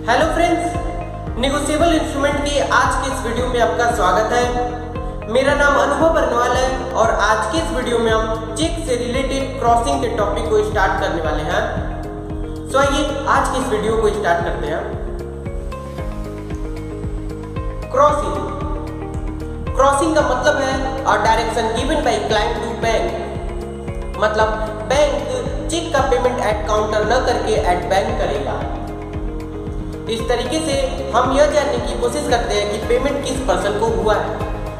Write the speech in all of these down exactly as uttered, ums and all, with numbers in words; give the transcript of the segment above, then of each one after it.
Hello friends, negotiable instrument की आज की इस वीडियो में आपका स्वागत है। मेरा नाम अनुभव बरनवाल है और आज की इस वीडियो में हम चेक से रिलेटेड क्रॉसिंग के टॉपिक को स्टार्ट करने वाले हैं। सो आइए आज की इस वीडियो को स्टार्ट करते हैं। क्रॉसिंग क्रॉसिंग का मतलब है a direction given by client to bank, मतलब बैंक चेक का पेमेंट एट काउंटर न करके एट बैंक करेगा। इस तरीके से हम यह जानने की कोशिश करते हैं कि पेमेंट किस पर्सन को हुआ है।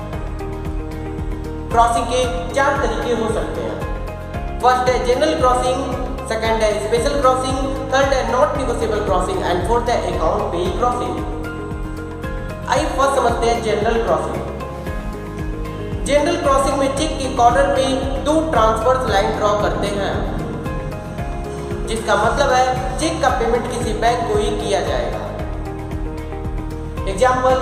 क्रॉसिंग के चार तरीके हो सकते हैं। फर्स्ट है जनरल क्रॉसिंग, सेकंड है स्पेशल क्रॉसिंग, थर्ड है not negotiable crossing and fourth है अकाउंट पे क्रॉसिंग। आइए फर्स्ट समझते हैं जनरल क्रॉसिंग। जनरल क्रॉसिंग में चेक के कॉर्नर पे दो ट्रांसवर्स लाइन ड्रॉ करते हैं, जिसका मतलब है चेक का पेमेंट किसी बैंक को ही किया जाएगा। एग्जाम्पल,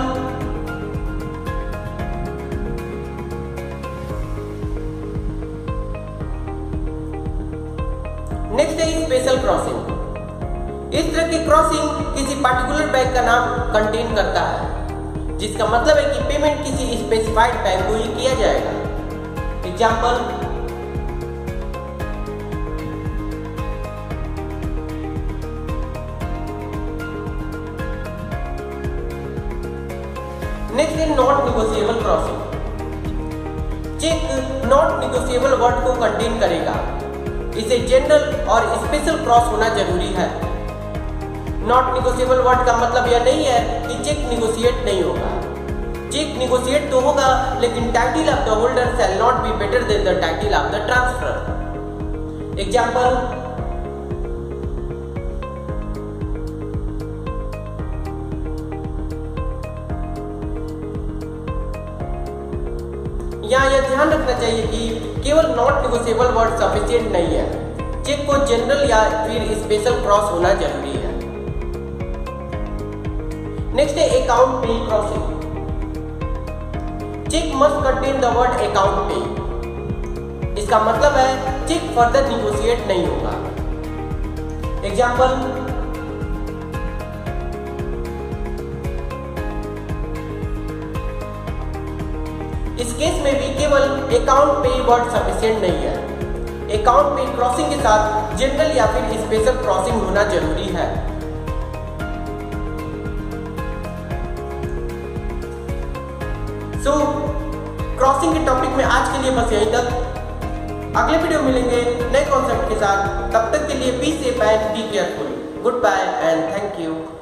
नेक्स्ट है स्पेशल क्रॉसिंग। इस तरह की क्रॉसिंग किसी पर्टिकुलर बैंक का नाम कंटेन करता है, जिसका मतलब है कि पेमेंट किसी स्पेसिफाइड बैंक को ही किया जाएगा। एग्जाम्पल, नेक्स्ट है not negotiable crossing. Cheque not negotiable word को कंटेन करेगा। इसे जनरल और स्पेशल क्रॉस होना जरूरी है। नॉट नेगोशिएबल वर्ड का मतलब यह नहीं है कि चेक नेगोशिएट नहीं होगा। चेक नेगोशिएट तो होगा, लेकिन title of the holder shall not be better than the title of the transfer. Example, यहाँ यह ध्यान रखना चाहिए कि केवल नॉट नेगोशिएबल वर्ड सफिशिएंट नहीं है, चेक को जनरल या फिर स्पेशल क्रॉस होना जरूरी है। नेक्स्ट है account pay crossing. Cheque must contain the word account pay. इसका मतलब है चेक फर्दर नेगोशिएट नहीं होगा। एग्जाम्पल, इस केस में भी केवल अकाउंट पे वर्ड सफिशिएंट नहीं है। अकाउंट पे क्रॉसिंग के साथ जनरल या फिर स्पेशल क्रॉसिंग होना जरूरी है। सो क्रॉसिंग के टॉपिक में आज के लिए बस यहीं तक। अगले वीडियो मिलेंगे नए कॉन्सेप्ट के साथ। तब तक के लिए be safe and be careful. Goodbye and thank you.